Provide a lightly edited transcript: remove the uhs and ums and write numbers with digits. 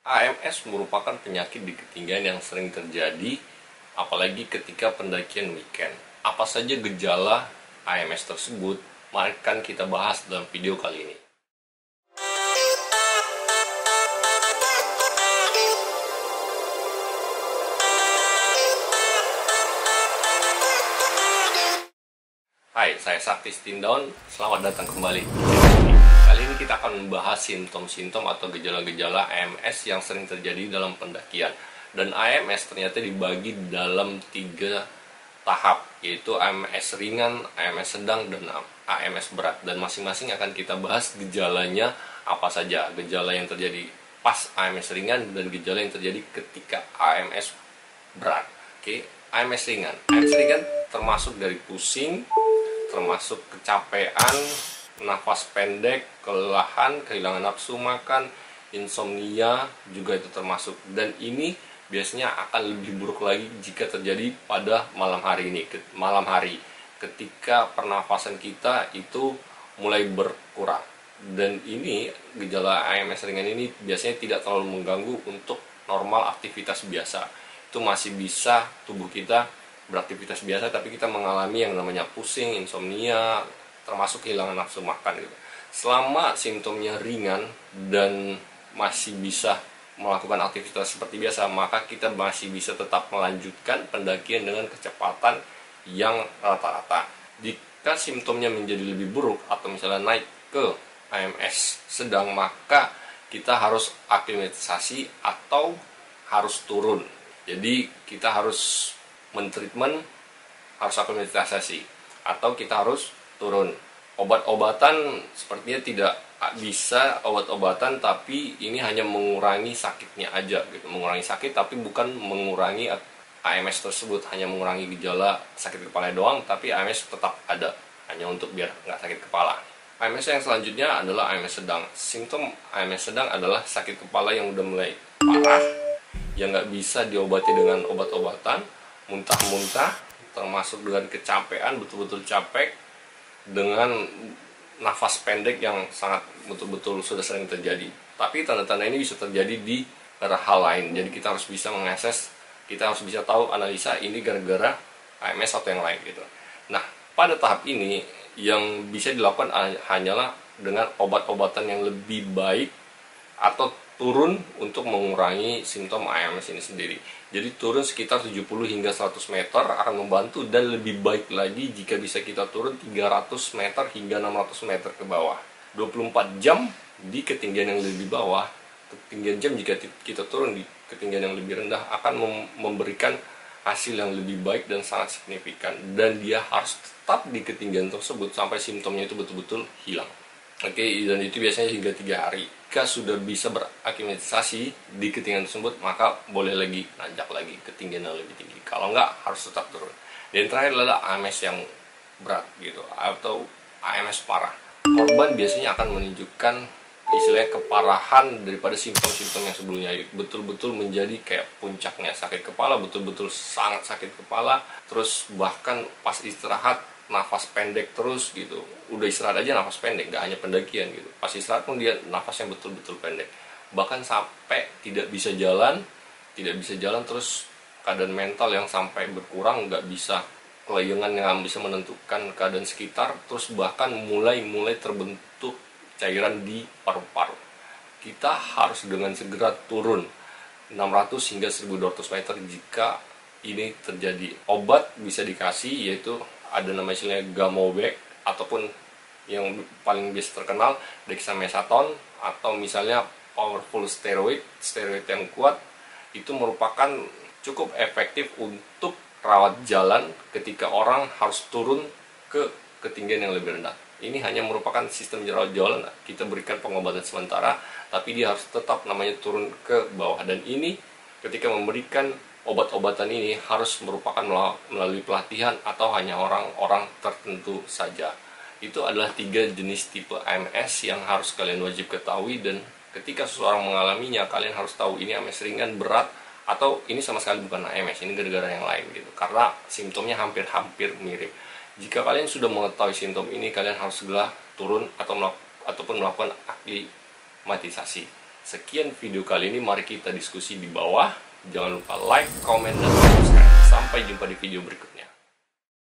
AMS merupakan penyakit di ketinggian yang sering terjadi, apalagi ketika pendakian weekend. Apa saja gejala AMS tersebut? Mari kita bahas dalam video kali ini. Hai, saya Sakti Stindown. Selamat datang kembali di channel ini. Kali ini kita akan membahas simptom-simptom atau gejala-gejala AMS yang sering terjadi dalam pendakian. Dan AMS ternyata dibagi dalam 3 tahap, yaitu AMS ringan, AMS sedang, dan AMS berat. Dan masing-masing akan kita bahas gejalanya apa saja. Gejala yang terjadi pas AMS ringan dan gejala yang terjadi ketika AMS berat. Oke, AMS ringan. AMS ringan termasuk dari pusing, termasuk kecapean, nafas pendek, kelelahan, kehilangan nafsu makan, insomnia juga itu termasuk. Dan ini biasanya akan lebih buruk lagi jika terjadi pada malam hari ini. Malam hari ketika pernafasan kita itu mulai berkurang. Dan ini gejala AMS ringan ini biasanya tidak terlalu mengganggu untuk normal aktivitas biasa. Itu masih bisa tubuh kita beraktivitas biasa, tapi kita mengalami yang namanya pusing, insomnia, termasuk kehilangan nafsu makan gitu. Selama simptomnya ringan dan masih bisa melakukan aktivitas seperti biasa, maka kita masih bisa tetap melanjutkan pendakian dengan kecepatan yang rata-rata. Jika simptomnya menjadi lebih buruk atau misalnya naik ke AMS sedang, maka kita harus aklimatisasi atau harus turun. Jadi kita harus mentreatment, harus aklimatisasi, atau kita harus turun. Obat-obatan sepertinya tidak bisa obat-obatan, tapi ini hanya mengurangi sakitnya aja gitu. Mengurangi sakit tapi bukan mengurangi AMS tersebut, hanya mengurangi gejala sakit kepala doang, tapi AMS tetap ada, hanya untuk biar nggak sakit kepala. AMS yang selanjutnya adalah AMS sedang. Simptom AMS sedang adalah sakit kepala yang udah mulai parah, yang nggak bisa diobati dengan obat-obatan, muntah-muntah, termasuk dengan kecapean, betul-betul capek, dengan nafas pendek yang sangat betul-betul sudah sering terjadi. Tapi tanda-tanda ini bisa terjadi di hal lain, jadi kita harus bisa mengakses, kita harus bisa tahu analisa ini gara-gara AMS atau yang lain gitu. Nah, pada tahap ini yang bisa dilakukan hanyalah dengan obat-obatan yang lebih baik atau turun untuk mengurangi simptom AMS ini sendiri. Jadi turun sekitar 70 hingga 100 meter akan membantu, dan lebih baik lagi jika bisa kita turun 300 meter hingga 600 meter ke bawah. 24 jam di ketinggian yang lebih bawah, ketinggian jam jika kita turun di ketinggian yang lebih rendah akan memberikan hasil yang lebih baik dan sangat signifikan. Dan dia harus tetap di ketinggian tersebut sampai simptomnya itu betul-betul hilang. Oke, dan itu biasanya hingga 3 hari. Jika sudah bisa beraklimatisasi di ketinggian tersebut, maka boleh lagi nanjak lagi ketinggian yang lebih tinggi. Kalau enggak, harus tetap turun. Dan terakhir adalah AMS yang berat gitu, atau AMS parah. Korban biasanya akan menunjukkan istilahnya keparahan daripada simptom-simptom yang sebelumnya. Betul-betul menjadi kayak puncaknya sakit kepala, betul-betul sangat sakit kepala. Terus bahkan pas istirahat nafas pendek terus gitu. Udah istirahat aja nafas pendek, gak hanya pendakian gitu. Pas istirahat pun dia nafasnya betul-betul pendek. Bahkan sampai tidak bisa jalan terus keadaan mental yang sampai berkurang, gak bisa kelayangan, yang bisa menentukan keadaan sekitar, terus bahkan mulai terbentuk cairan di paru-paru. Kita harus dengan segera turun 600 hingga 1200 meter jika ini terjadi. Obat bisa dikasih, yaitu ada nama istilahnya Gamovec, ataupun yang paling biasa terkenal dexamethasone, atau misalnya powerful steroid yang kuat. Itu merupakan cukup efektif untuk rawat jalan ketika orang harus turun ke ketinggian yang lebih rendah. Ini hanya merupakan sistem rawat jalan, kita berikan pengobatan sementara, tapi dia harus tetap namanya turun ke bawah. Dan ini ketika memberikan obat-obatan ini harus merupakan melalui pelatihan atau hanya orang-orang tertentu saja. Itu adalah 3 jenis tipe AMS yang harus kalian wajib ketahui, dan ketika seseorang mengalaminya, kalian harus tahu ini AMS ringan, berat, atau ini sama sekali bukan AMS, ini gara-gara yang lain gitu. Karena simptomnya hampir-hampir mirip. Jika kalian sudah mengetahui simptom ini, kalian harus segera turun ataupun melakukan aklimatisasi. Sekian video kali ini, mari kita diskusi di bawah. Jangan lupa like, comment, dan subscribe. Sampai jumpa di video berikutnya.